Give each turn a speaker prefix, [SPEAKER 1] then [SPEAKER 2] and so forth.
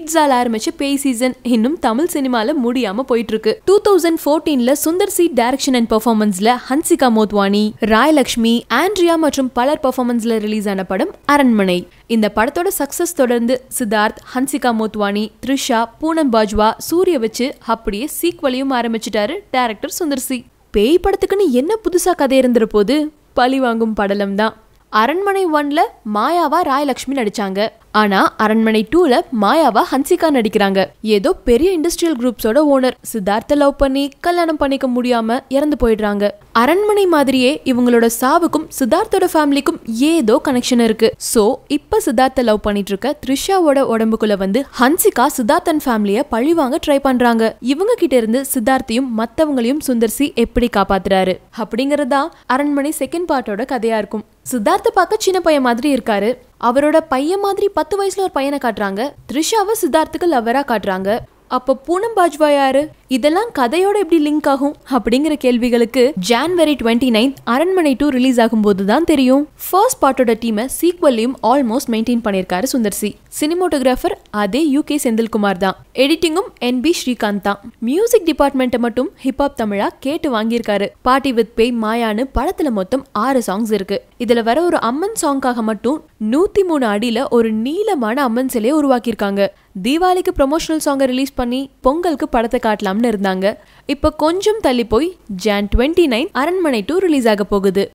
[SPEAKER 1] கிட்ஸால ஆரம்பிச்ச பேய் சீசன் இன்னும் தமிழ் சினிமால முடியாம போயிட்டு இருக்கு. 2014ல சுந்தர் சி டைரக்ஷன் அண்ட் பெர்ஃபார்மன்ஸ்ல ஹன்சிகா மோத்வானி, ராயலட்சுமி, ஆண்ட்ரியா மற்றும் பலர் பெர்ஃபார்மன்ஸ்ல ரிலீஸ் ஆன படம் அரண்மனை. இந்த படத்தோட சக்சஸ் தொடர்ந்து சித்தார்த், ஹன்சிகா மோத்வானி, த்ரிஷா, பூனம் பாஜ்வா, சூரிய வச்சு அப்படியே சீக்வலையும் ஆரம்பிச்சிட்டாரு டைரக்டர் சுந்தர் சி. பேய் படத்துக்குன்னு என்ன புதுசா கதை இருந்துற போது பழி வாங்கும் படலம் தான். அரண்மனை 1ல மாயாவா ராயலட்சுமி நடிச்சாங்க. ஆனா அரண்மனை 2ல மாயாவா ஹன்சிகா நடிக்கிறாங்க. ஏதோ பெரிய இண்டஸ்ட்ரியல் குரூப்ஸோட ஓனர் சித்தார்த்த லவ் பண்ணி கல்யாணம் பண்ணிக்க முடியாம இறந்து போயிடுறாங்க. அரண்மனை மாதிரியே இவங்களோட சாவுக்கும் சித்தார்த்தோட ஃபேமிலிக்கும் ஏதோ கனெக்ஷன் இருக்கு. சோ இப்ப சித்தார்த்த லவ் பண்ணிட்டு இருக்க த்ரிஷாவோட உடம்புக்குள்ள வந்து ஹன்சிகா சித்தார்த்தன் ஃபேமிலிய பழிவாங்க ட்ரை பண்றாங்க. இவங்க கிட்ட இருந்து சித்தார்த்தையும் மத்தவங்களையும் சுந்தர் சி எப்படி காப்பாத்துறாரு அப்படிங்கறதா அரண்மனை செகண்ட் பார்ட்டோட கதையா இருக்கும். சித்தார்த்த பார்க்க சின்ன பையன் மாதிரி இருக்காரு. அவரோட பையன் மாதிரி 10 வயசுல ஒரு பையனை காட்டுறாங்க. த்ரிஷாவை சித்தார்த்துக்கு லவ்வரா காட்டுறாங்க. அப்ப பூனம் பாஜ்வா யாரு? இதெல்லாம் கதையோட எப்படி லிங்க் ஆகும் அப்படிங்கிற கேள்விகளுக்கு ஜான்வரி 29 அரண்மனை 2 ரிலீஸ் ஆகும் போதுதான் தெரியும். ஃபர்ஸ்ட் பார்ட்டோட டீமை சீக்வல்லையும் ஆல்மோஸ்ட் மெயின்டைன் பண்ணிருக்காரு சுந்தர் சி. சினிமோட்டோகிராஃபர் அதே UK செந்தில்குமார் தான். எடிட்டிங்கும் NB ஸ்ரீகாந்த் தான். மியூசிக் டிபார்ட்மெண்ட்டை மட்டும் ஹிப்ஹாப் தமிழா கேட்டு வாங்கியிருக்காரு. பார்ட்டி வித் பேய், மாயான்னு படத்துல மொத்தம் 6 சாங்ஸ் இருக்கு. இதுல வர ஒரு அம்மன் சாங்காக மட்டும் 103 அடியில ஒரு நீளமான அம்மன் சிலையை உருவாக்கியிருக்காங்க. தீபாவளிக்கு ப்ரொமோஷனல் சாங்கை ரிலீஸ் பண்ணி பொங்கலுக்கு படத்தை காட்டலாம்னு இருந்தாங்க. இப்ப கொஞ்சம் தள்ளி போய் Jan 29 அரண்மனை 2 ரிலீஸ் ஆக போகுது.